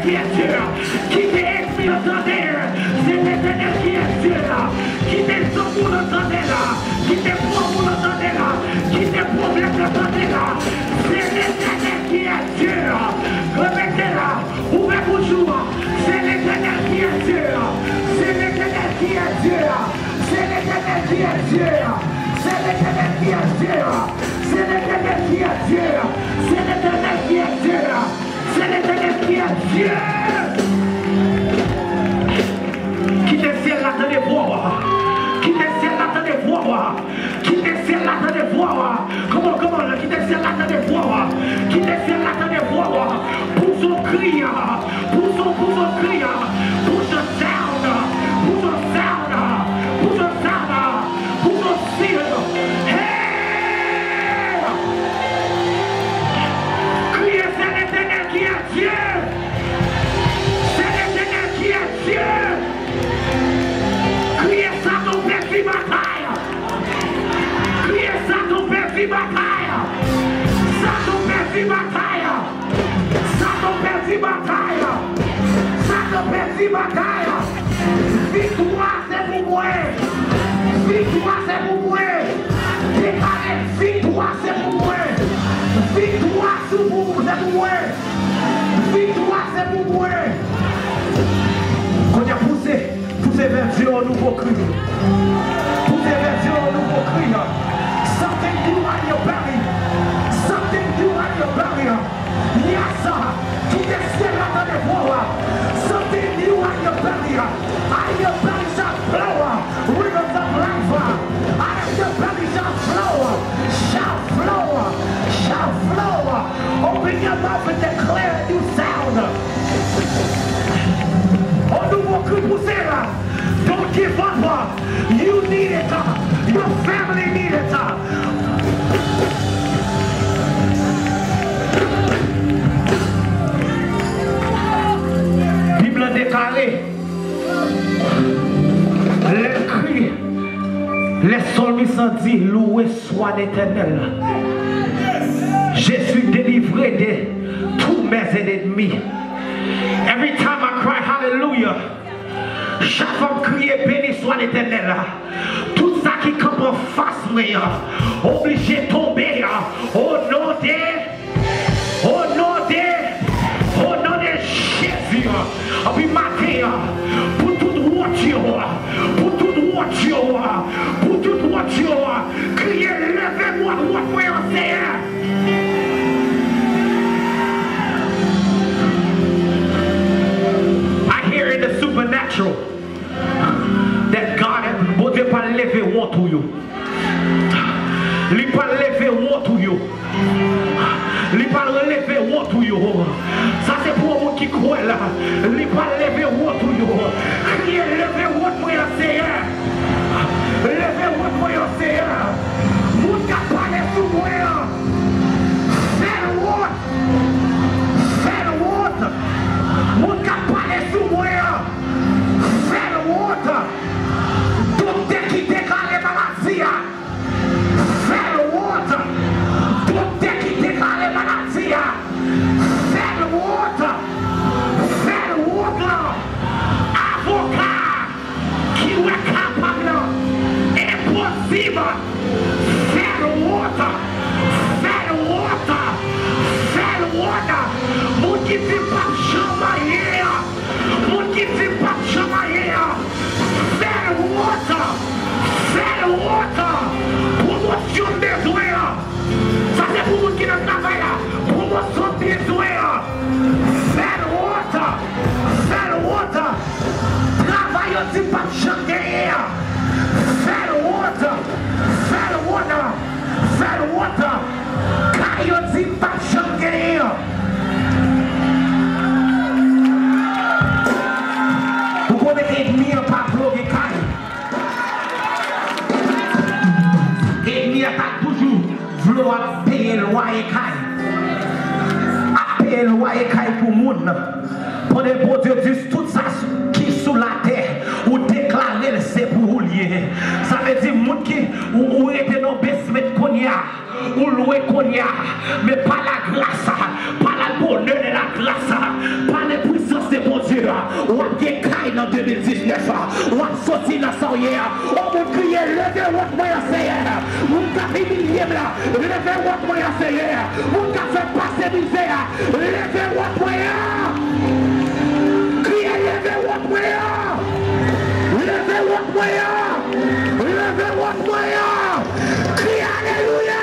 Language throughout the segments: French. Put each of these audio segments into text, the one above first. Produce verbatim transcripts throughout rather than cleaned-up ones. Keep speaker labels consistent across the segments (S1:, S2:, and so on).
S1: qui est Dieu. Qui t'est esprit entendé. C'est l'éternel qui est Dieu. Qui t'est son pour l'entendre là. Qui t'est pour pour l'entendre là. Qui t'est problème l'entendre là. C'est l'éternel qui est Dieu. Remettez-la. Ouvrez bonjour. C'est l'éternel qui est Dieu. C'est l'éternel qui est Dieu. C'est l'éternel qui est Dieu. C'est l'éternel qui est Dieu. C'est l'éternel qui est Dieu. C'est l'éternel qui est Dieu. C'est l'éternel qui est Dieu. Qui te ciel là dans les voix. Qui te ciel là dans les voix. Qui te ciel là dans les voix. Comment, comment, qui te ciel là dans les voix. Qui te ciel là dans les voix. Pour son cri. Pour son, pour son cri. Pour son sound. Pour son sound. Pour son sound. Pour son style. Hey! Criez, c'est l'éternel qui est Dieu. C'est l'éternel qui est Dieu. Criez ça ton père qui bataille. Criez ça ton père qui bataille. Ça ton père qui bataille. Ça ton père qui bataille. Ça ton père qui bataille. Victoire c'est pour moi. Victoire c'est pour moi. Déclarez victoire c'est pour moi. Victoire c'est pour moi. Victoire c'est pour moi. Quand il a poussé, poussé vers Dieu un nouveau cri. Poussé vers Dieu un nouveau cri. Something new on your belly. Something new on your belly. Yes, sir. Tout est ciel dans les voies. Something new on your belly. Out of your belly shall flow rivers of life. Out of your belly shall flow. Shall flow. Shall flow. Open your mouth and declare a new sound. On nouveau cri poussé là. Don't give up. You need it. Your family need it. Bible a déclaré les cris, les psalmistes ont dit loué soit l'Éternel. Je suis délivré de tous mes ennemis. Every time I cry hallelujah, chaque fois que je crie béni soit l'Éternel, tout ça qui campe en face moi, obligé de tomber au nom de, au nom de, au nom de Jésus. Et puis matin, pour toute voiture, pour toute voiture, pour toute voiture, criez levez-moi, moi, Seigneur. I hear in the supernatural that God has pas lever one to you. Il pas lever one to you. Il pas lever one to you. Ça c'est pour vous qui croient là. Il pas lever one to you. Criez lever one pour your Seigneur. Lever one pour your Seigneur. Vous qui parlez sous moi. Fais le one. Fais le one. Vous qui parlez sous moi. Fais le one. Qui déclare les maladies, fais le water. Docteur qui déclare les maladies, fais le water. Fais le water. Avocat qui est capable, impossible. Fais le water. Fais le water. Fais le water. Mon qui vit pas chamailler. Mon qui vit pas chamailler. Fais le water. Fais le water. Promotion des doigts. Ça c'est pour vous qui ne travaillent pas. Promotion des doigts. Fais le water. Fais le water. Travaille aussi pas chanter. Fais le water. Fais le water. Fais le water. Travaille aussi pas chanter. Vous connaissez ennemi par bloquer caille. Ennemi a toujours voulu payer le loyer caille. A payer le loyer caille pour le monde. Pour les beaux dieux disent tout ça qui est sous la terre ou déclarer c'est pour vous lier. Ça veut dire monde qui ou était dans basement konya ou loué konya mais pas la grâce, pas la bonheur de la grâce, pas les puissances mille dix-neuf. On a sorti dans son hier. On va crier, levez votre moyen Seigneur. Mon café millième là, levez votre moyen Seigneur. Mon café passer misère, levez votre moyen. Criez, levez votre moyen. Levez votre moyen. Levez votre moyen. Criez alléluia.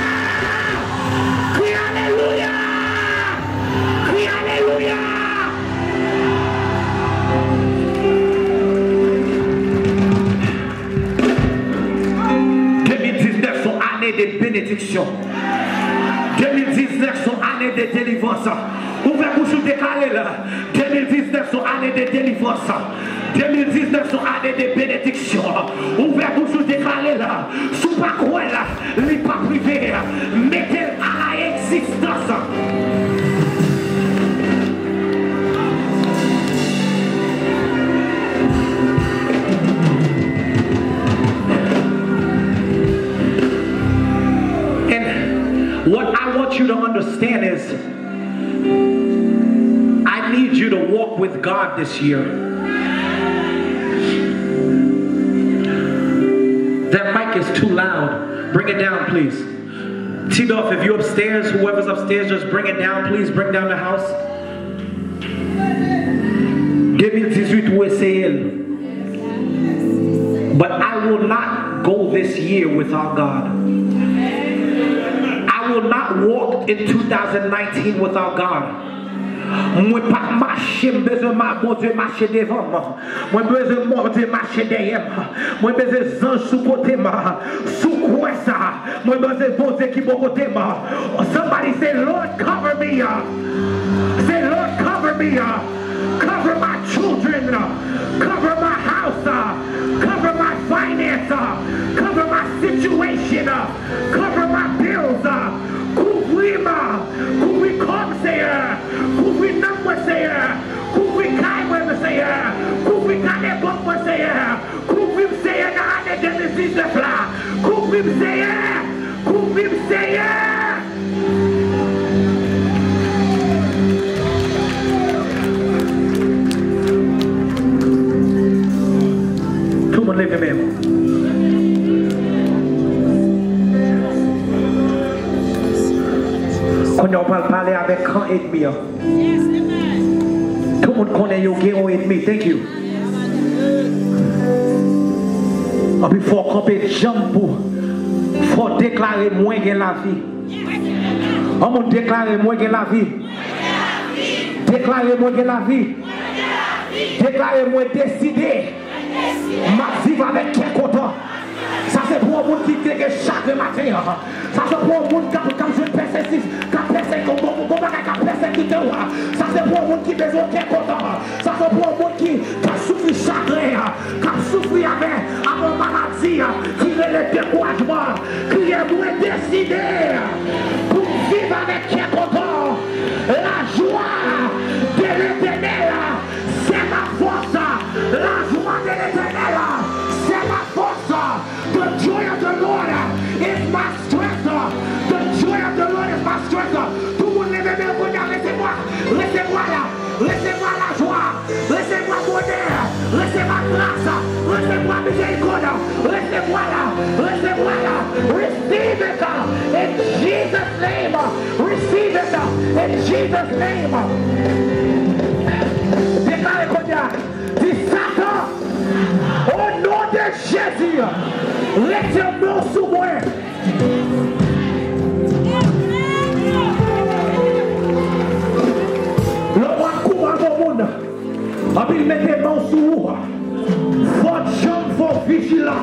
S1: Criez alléluia. Criez alléluia. deux mille dix-neuf sont années de bénédiction. deux mille dix-neuf sont années de délivrance. Ouvrez bouche ou décalez là. deux mille dix-neuf sont années de délivrance. deux mille dix-neuf sont années de bénédiction. Ouvrez bouche ou décalez là. Sous pas quoi là, les pas privés. Mettez à l'existence. What I want you to understand is, I need you to walk with God this year. That mic is too loud. Bring it down, please. T-Dolph, if you're upstairs, whoever's upstairs, just bring it down, please. Bring down the house. deux mille dix-huit, où est elle? But I will not go this year without God. I will not walk in two thousand nineteen without God. Moi pas marcher, besoin de bon Dieu marcher devant moi. Moi besoin de mon Dieu marcher derrière moi. Moi besoin de ange sous côté moi. Sous quoi ça? Moi besoin de bon Dieu qui bon côté moi. Somebody say, Lord, cover me. Say, Lord, cover me. Cover my children. Cover my house. Cover my finance. Cover my situation. Cover my bills. Couvrir-moi. Couvrir comme Seigneur. Couvrir nom Seigneur. Couvrir caille Seigneur. Couvrir caille bon Seigneur. Couvrir Seigneur dans l'année deux mille dix-neuf là. Couvrir Seigneur. Couvrir Seigneur. Tout le monde lève les mains. Quand on parle parler avec un ennemi, tout le monde connaît un ennemi. Thank you. Et puis il faut camper jambe pour, faut déclarer moins que la vie. On va déclarer moins que la vie. Déclarer moins que la vie. Déclarer moins décidé. Massif avec quel content. Ça c'est pour un monde qui dit que chaque matin. Ça c'est pour un monde qui a besoin de persécution. Qui a persécuté. Ça c'est pour un monde qui a besoin de content. Ça c'est pour un monde qui a souffert chagrin. Qui a souffert avec une maladie. Qui est le découragement. Qui est moins décidé. Pour vivre avec quel content. La joie de l'Éternel. C'est ma force. La joie de l'Éternel. C'est ma force. The joy of the Lord is my strength. The joy of the Lord is my strength. Tout le monde lève les mains, laissez-moi, laissez-moi là, laissez-moi la joie, laissez-moi bonheur, laissez-moi grâce, laissez-moi miséricorde, laissez-moi là, laissez-moi là. Receive it in Jesus' name. Receive it in Jesus' name. Déclarez qu'on y a dit Satan. Au nom de Jésus, laissez moi sous moi. Le roi court à mon monde. Et puis il met des mains sous vous. Votre jambe, faut vigilant.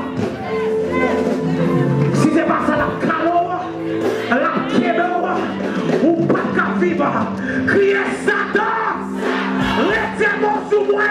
S1: Si c'est pas ça la calor, la quédor, ou pas qu'à vivre, criez Satan, laissez moi sous moi.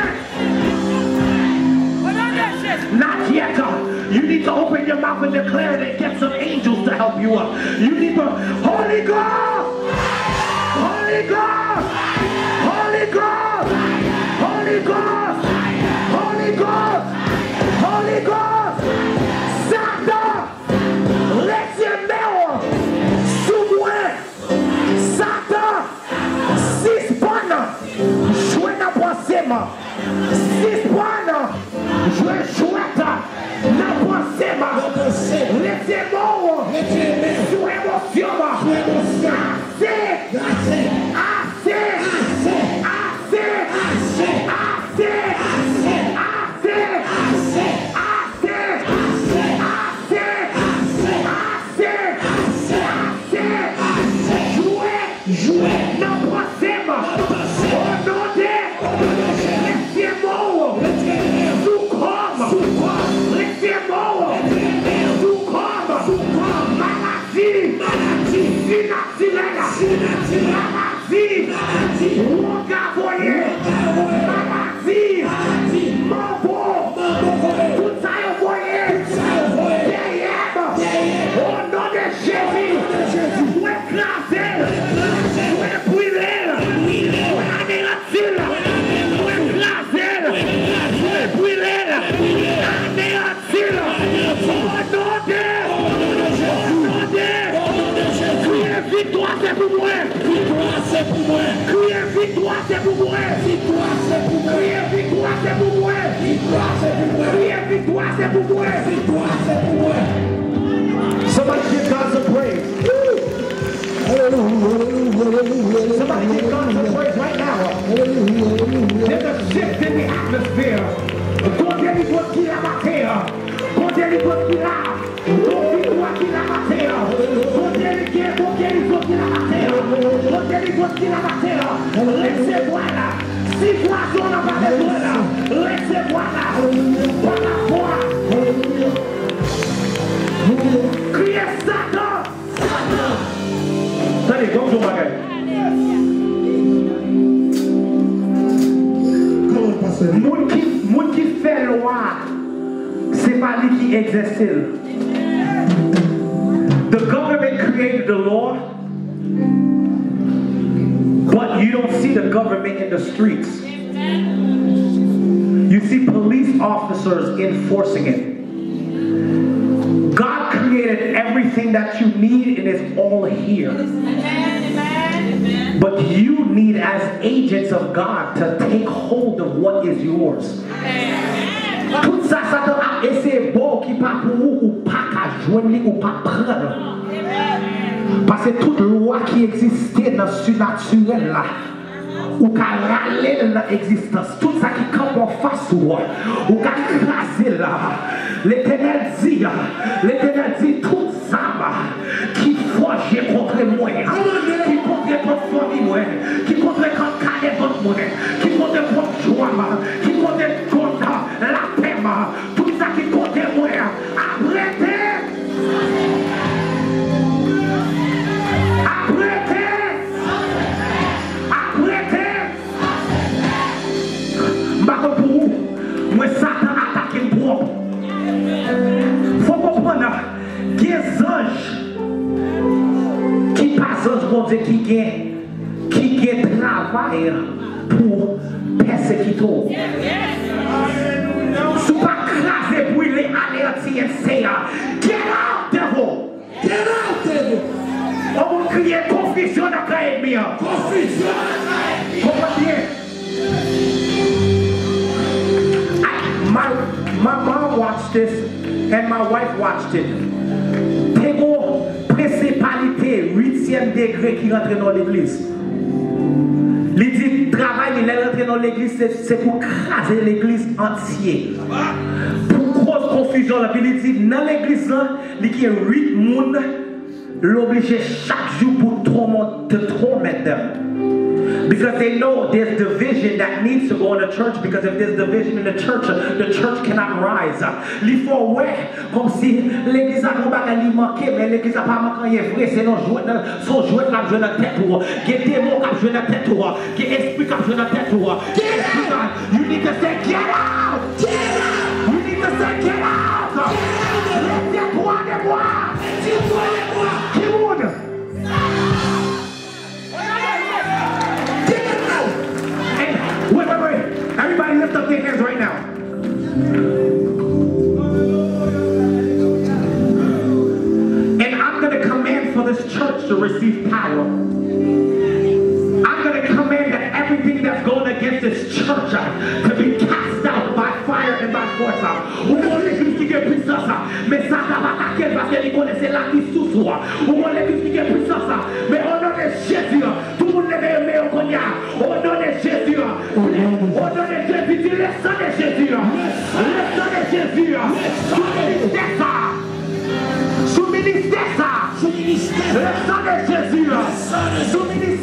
S1: Not yet. You need to open your mouth and declare it and get some angels to help you up. You need to, Holy Ghost! Holy Ghost! Holy Ghost! Holy Ghost! Holy Ghost! Holy Ghost! Satan! Laissez-moi sous moi! Satan! Six bonnes! Jouez dans le six bonnes! Non possible. Au nom de laissez mort. Sous comme. Laissez mort. Sous comme. Maladie. Inactivelle. Maladie. Ronga voyé. Maladie. Mambo. Tout ça est voyé. Au nom de Jésus. Vous écrasez. Vous brûlez. Vous anéantissez. Vous écrasez. Vous brûlez. Anéantissez. Au nom de Criez victoire, c'est pour moi. Victoire, c'est pour moi. Criez victoire, c'est pour moi. Victoire, c'est pour moi. Criez victoire, c'est pour moi. Victoire, c'est pour moi. Criez victoire, c'est pour moi. Victoire, c'est pour moi. Somebody give God some praise. Somebody give God some praise right now. There's a shift in the atmosphere. Comptez les voix qui la battent. Comptez les voix qui la. Comptez les voix qui la battent. Comptez les guerres, comptez les voix qui la battent. Comptez les voix qui la battent. Laissez-moi là. Si poisson n'a pas besoin là. Laissez-moi là. Par la foi. Criez Satan. Satan. Tenez, comme je m'arrête. Moun qui fait loi, c'est pas lui qui exerce. The government created the law, but you don't see the government in the streets. You see police officers enforcing it. God created everything that you need and it's all here. But you need as agents of God to take hold of what is yours. Tout ça, ça a essayé bon qui pas pour vous ou pas qu'à joindre ou pas prendre. Parce que toute loi qui existait dans le surnaturel là, ou qu'à râler dans l'existence, tout ça qui campe en face de vous, ou qu'à craser là, l'Éternel dit, l'Éternel dit tout ça qui forge contre moi, qui contre votre famille, qui contre votre carrière, votre monnaie, qui contre votre joie, qui contre contre la paix, tout ça qui contre moi, arrêtez. Moi, Satan attaque le propre. Il faut comprendre qu'il y a des anges qui passent anges pour Dieu qui qui travaillent pour persécuter. Si vous ne crasez pour les anéantir, c'est get out devil. Get out devil. On va crier confusion dans le ennemi. Confusion dans le ennemi. My, my mom watched this and my wife watched it. T'es bon, principalité, huitième degré qui rentre dans l'église. Il dit, travail, il est rentré dans l'église, c'est pour craser l'église entière. Pour grosse confusion, la Bible dit, dans l'église, il y a huit personnes, l'obligé chaque jour pour te promettre. Because they know there's division that needs to go in the church. Because if there's division in the church, the church cannot rise. Il faut ouais, comme si l'église a un bagage manqué, mais l'église n'a pas manqué vrai. C'est non jouer son jouet qui a joué dans la tête ou qui est démon qui a joué dans la tête ou qui est esprit qui a joué dans la tête ou. You need to say get out. Get out. You need to say get out. Laissez-moi de moi. Laissez-moi de moi. Qui monde? Wait, wait, wait. Everybody lift up their hands right now. And I'm going to command for this church to receive power. I'm going to command that everything that's going against this church uh, to be cast out by fire and by force. Ou on l'église qui a puissance, mais ça va attaquer parce qu'elle connaissait la qui sous soi. Ou on l'église qui a puissance, mais au nom de Jésus, tout le monde lève le meilleur qu'on y a. Au nom de Jésus, au nom de Jésus, dis le sang de Jésus, le sang de Jésus, sous ministère ça, sous ministère ça, le sang de Jésus, sous ministère.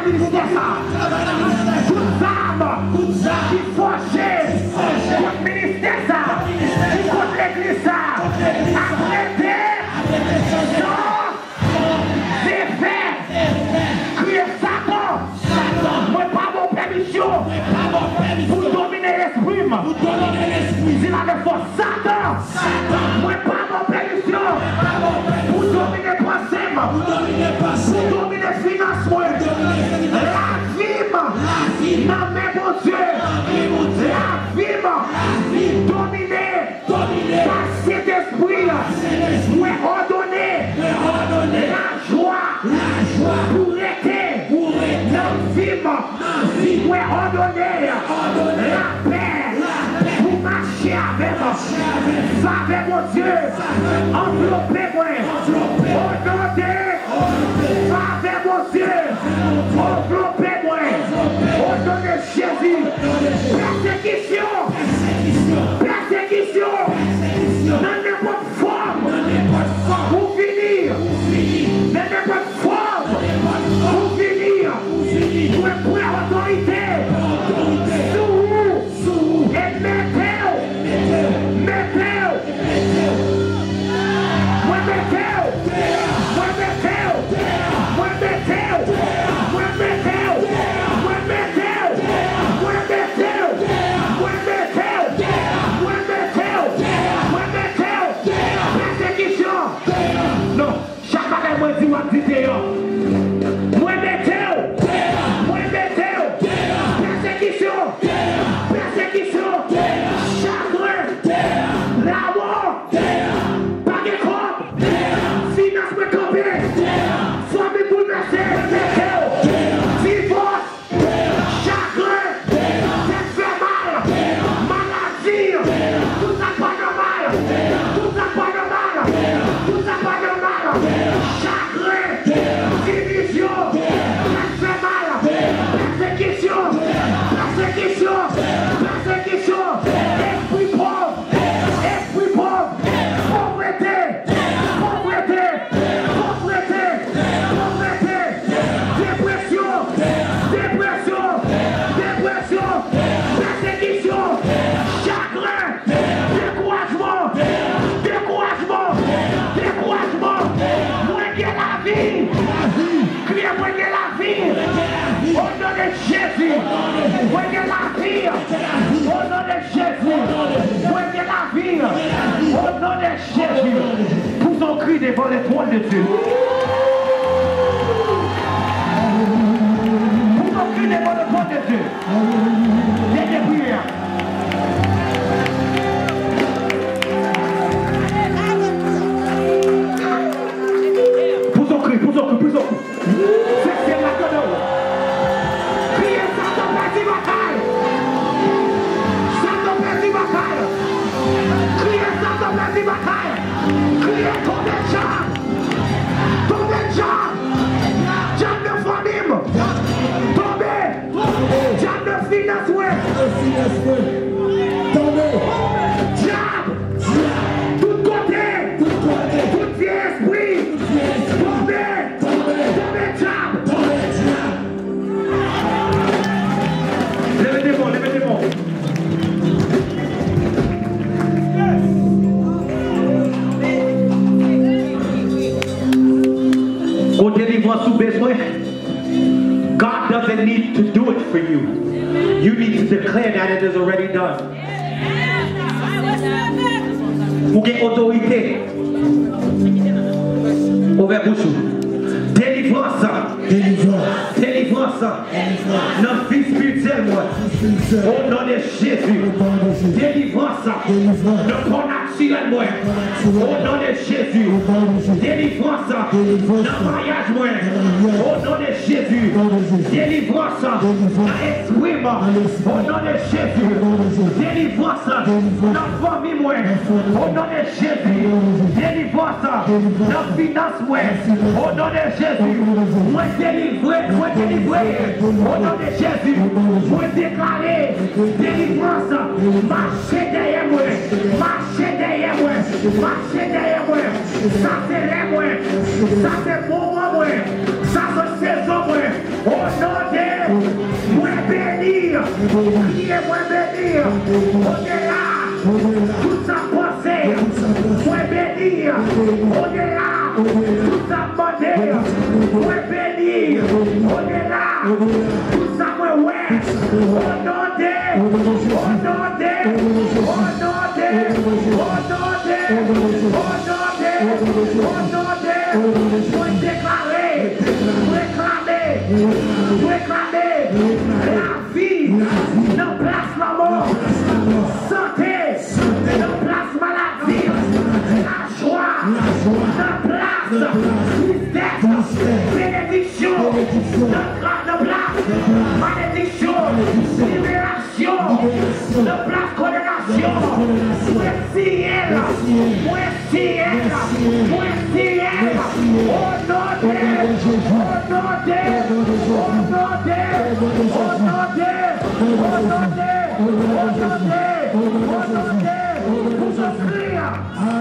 S1: dans le ministère ça. Toutes armes qui fâchent contre le ministère ça. Qui contre l'église ça. Arrêtez. Non. C'est fait. Criez Satan. Moi pas mon permission. Pour dominer l'esprit. C'est la force Satan. Moi pas mon permission. Pour dominer le passé. Pour dominer le financement. La vie. Non mais mon Dieu. La vie. Dominer. Par cet esprit. Moi ordonner. La joie. Pour être. Non vie. Moi ordonner. La paix. Pour marcher avec moi. Savez mon Dieu. Enveloppez-moi. Ordonnez. Savez mon Dieu. Enveloppez-moi. Ordonnez Jésus. Persécution. Persécution. Dans n'importe forme. Pour finir. Dans n'importe forme. Pour finir. Pour prendre autorité. Sous. Et mettez-vous. Mettez-vous. Moi mettez-vous. Moi mettez-vous. Moi mettez-vous. Moi mettez-vous. Moi mettez-vous. Moi mettez-vous. Moi mettez-vous. Moi mettez-vous. Moi mettez-vous. Persécution. Non, chaque année moi dis moi dis dehors. Moi mettez-vous. Moi mettez-vous. Persécution. Persécution. Chagrin. La mort. Pas de corps. Finance me camper. Famille bouleversée. Divorce. Chagrin. Tête fait mal. Maladie. Tout ça pas normal. Tout ça pas normal. Tout ça pas normal. Chagrin. Division. Tête fait mal. Persécution. Persécution. Persécution. Esprit pauvre. Esprit pauvre. Pauvreté. Pauvreté. Pauvreté. Pauvreté. Dépression. Dépression. Dépression. Persécution. Chagrin. Découragement. Découragement. Découragement. Moi qui ai la vie. Criez-moi qui ai la vie. Au nom de Jésus. Moi qui ai la vie. Au nom de Jésus. Moi qui ai la vie. Au nom de Jésus. Poussons cri devant les trônes de Dieu. Poussons cri devant le trône de Dieu. Dernière prière. Poussons cri, poussons cri, poussons cri. C'est la cadeau. Criez Satan perdu bataille. Satan perdu bataille. Criez Satan perdu bataille. Criez tombez Jean. Tombez Jean. Jean de famille. Tombez. Jean de finance. Tombez. Diable. Tout côté. Tout vieux esprit. Tombez. Tombez diable. Levez des mots, levez des mots. Go délivrance sous besoin. God doesn't need to do it for you. You need to declare that it is already done. Pour qu'il y ait autorité. Ouvert bouche. Délivrance. Délivrance. Délivrance. Notre vie spirituelle, moi. Au nom de Jésus. Délivrance. Notre corps naturel, moi. Au nom de Jésus. Délivrance. Notre mariage, moi. Au nom de Jésus. Délivrance. Notre esprit, moi. Au nom de Jésus. Délivrance. Notre famille, moi. Au nom de Jésus. Délivrance. Notre finance, moi. Au nom de Jésus. Moi délivré, moi délivré. Au nom de Jésus. Moi déclaré. Délivrance. Marchez derrière moi. Marchez derrière derrière moi, marcher derrière moi, ça c'est les moi, ça c'est moment moi, ça c'est saison moi, au nom de moi bénir, priez moi bénir, au-delà, tout ça pensée, moi bénir, au-delà, tout ça demander, moi bénir, au-delà, tout ça moi ouais, au nom de, au nom de, au nom de, au nom de, au nom de, moi déclarer, réclamer, réclamer la vie, non place la mort, santé, non place maladie, la joie, non place tristesse, bénédiction, non place malédiction, libération, non place condamnation, ciel, ciel, ciel, au nom de, au nom de, au nom de, au nom de, au nom de, au nom de, au nom de, pour s'offrir